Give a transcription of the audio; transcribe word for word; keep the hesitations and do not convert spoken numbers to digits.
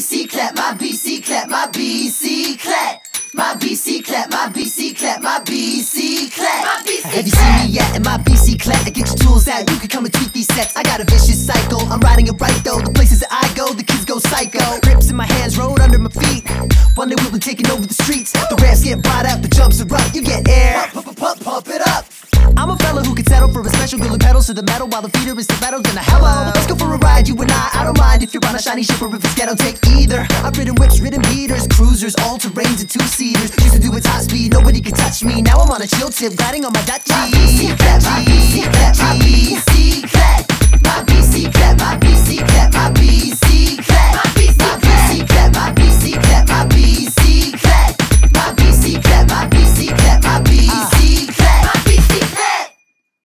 C clap, my B C clap, my B C clap. My B C clap, my B C clap, my B C clap. My B C clap. Have you seen me yet in my B C clap? Get your tools out, you can come and tweak these sets. I got a vicious cycle, I'm riding it right though. The places that I go, the kids go psycho. Grips in my hands, road under my feet. One day we'll be taking over the streets. The raps get brought out, the jumps are up. You get air, pump, pump, pump, pump it up. I'm a fella who can settle for a special girl who pedals to the metal while the feeder is stiletto. Then a hello, let's go for a ride, you and I. I don't mind if you're on a shiny ship or if it's ghetto, take either. I've ridden whips, ridden beaters, cruisers, all terrains and two-seaters. Used to do it top speed, nobody could touch me. Now I'm on a chill tip, riding on my Dutchie. My B C clap, my B C clap, my B C